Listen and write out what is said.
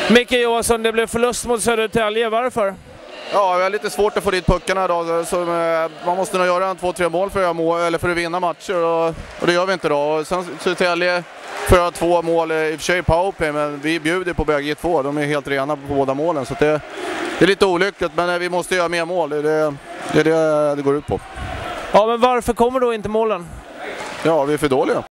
Micke Johansson, det blev förlust mot Södertälje. Varför? Ja, vi har lite svårt att få dit puckarna idag, så man måste nog göra 2-3 mål för att vinna matcher, och det gör vi inte idag. Och sen Södertälje får göra 2 mål i och för sig powerplay, men vi bjuder på bägge 2. De är helt rena på båda målen, så det är lite olyckligt, men vi måste göra mer mål. Det är det går ut på. Ja, men varför kommer då inte målen? Ja, vi är för dåliga.